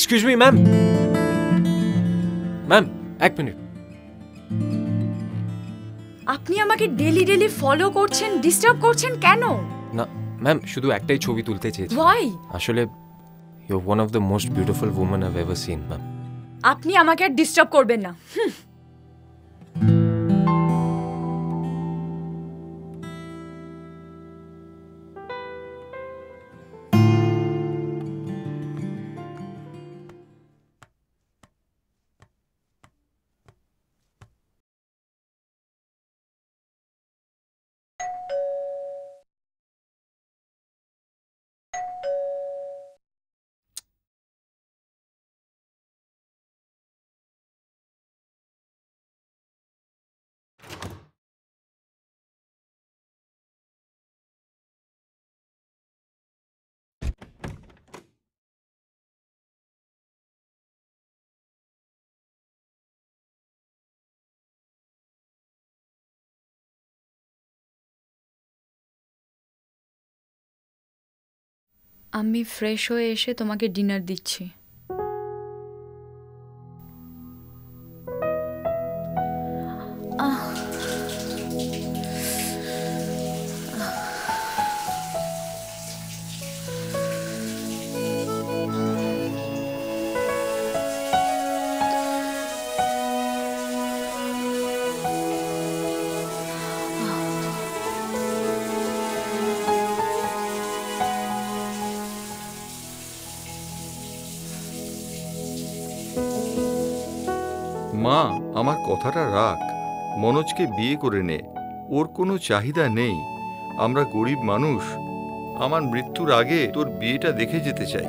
Excuse me ma'am, ma'am এক মিনিট। আপনি আমাকে ডেলি ডেলি ফলো করছেন, ডিস্টার্ব করছেন কেন? না ম্যাম, শুধু একটাই ছবি তুলতে চেয়েছি। Why? আসলে you are one of the most beautiful women I have ever seen ma'am. আপনি আমাকে আর ডিস্টার্ব করবেন না। আমি ফ্রেশ হয়ে এসে তোমাকে ডিনার দিচ্ছি। মা, আমার কথাটা রাখ, মনোজকে বিয়ে করে নে, ওর কোনো চাহিদা নেই, আমরা গরিব মানুষ, আমার মৃত্যুর আগে তোর বিয়েটা দেখে যেতে চাই।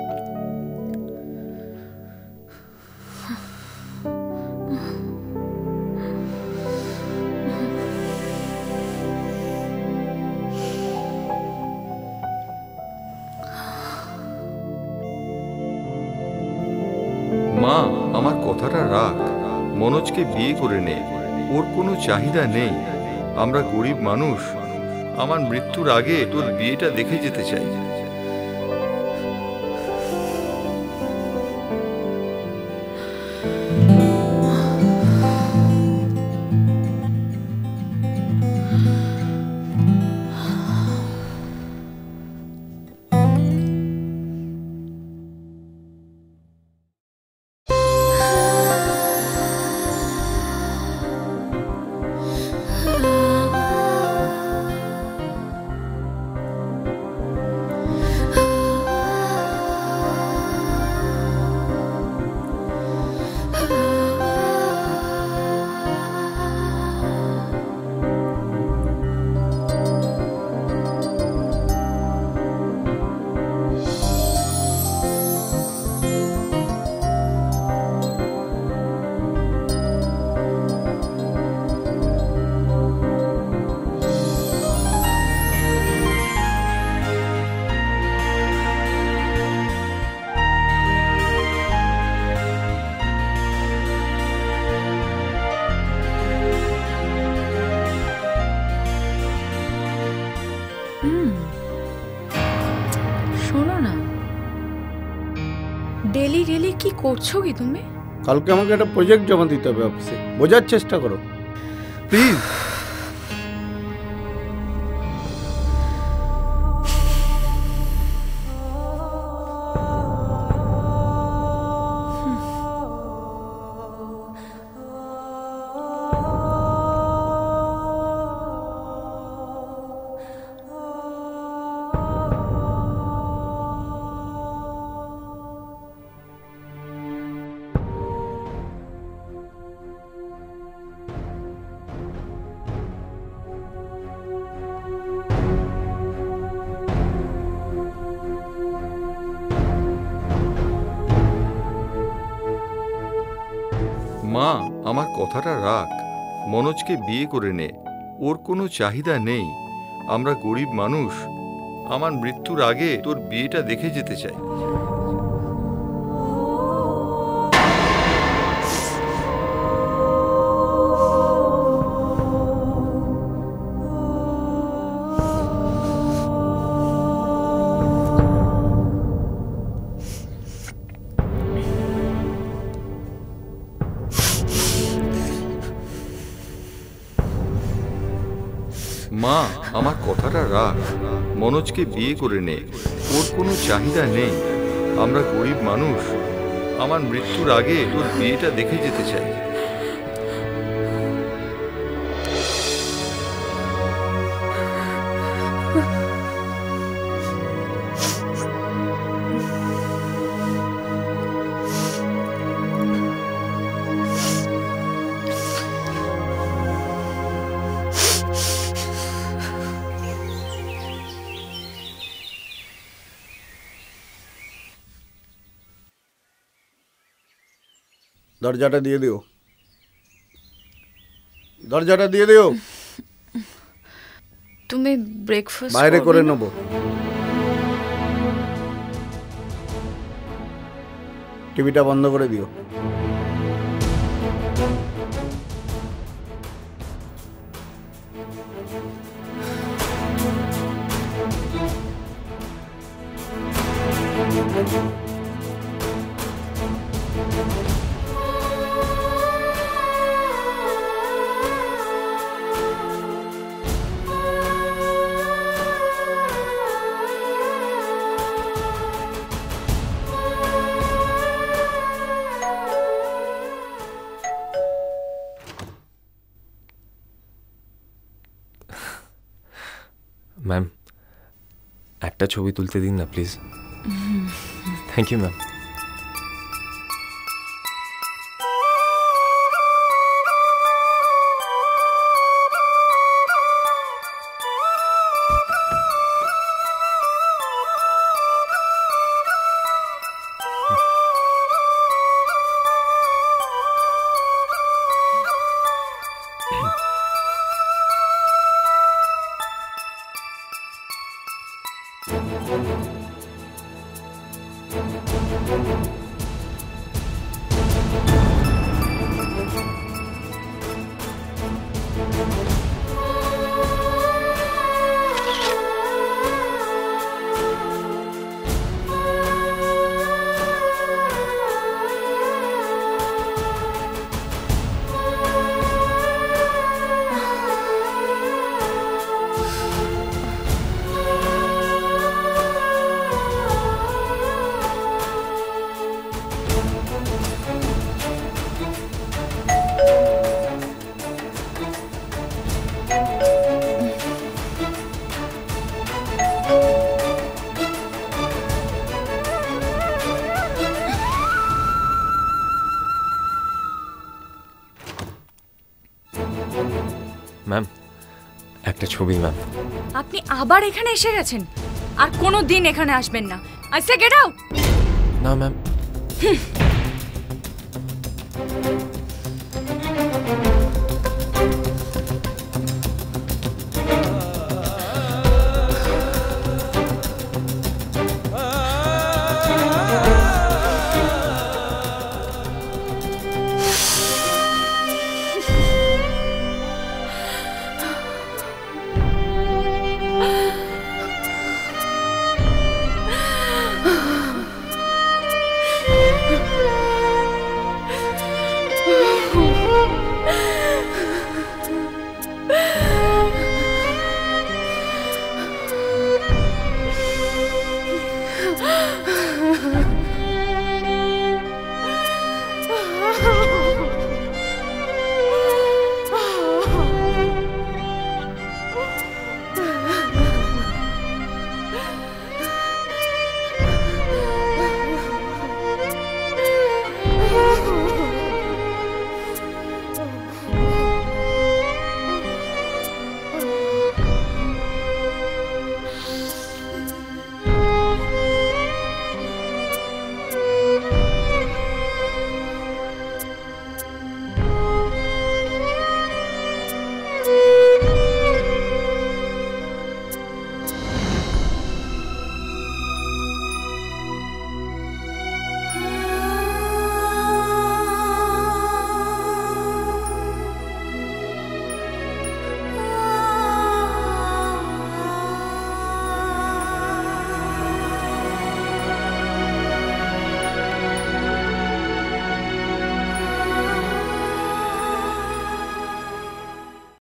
মা, আমার কথাটা রাখ, মনোজকে বিয়ে করে নে, ওর কোনো চাহিদা নেই, আমরা গরিব মানুষ, আমার মৃত্যুর আগে তোর বিয়েটা দেখে যেতে চাই। ডেলি ডেলি কি করছো কি তুমি? কালকে আমাকে একটা প্রজেক্ট জমা দিতে হবে অফিসে, বোঝার চেষ্টা করো প্লিজ। মা, আমার কথাটা রাখ, মনোজকে বিয়ে করে নে, ওর কোনো চাহিদা নেই, আমরা গরিব মানুষ, আমার মৃত্যুর আগে তোর বিয়েটা দেখে যেতে চাই। মা আমার কথাটা রাখ, মনোজকে বিয়ে করে নে, ওর কোনো চাহিদা নেই। আমরা গরিব মানুষ, আমার মৃত্যুর আগে তোর বিয়েটা দেখে যেতে চাই। দরজাটা দিয়ে দিও, দরজাটা দিয়ে দিও। তুমি ব্রেকফাস্ট বাইরে করে নেব। টিভিটা বন্ধ করে দিও। ম্যাম, একটা ছবি তুলতে দিন না please. Thank you ma'am. Ma'am, একটা ছবি ম্যাম। আপনি আবার এখানে এসে গেছেন, আর কোনো দিন এখানে আসবেন না। I say get out. না ম্যাম।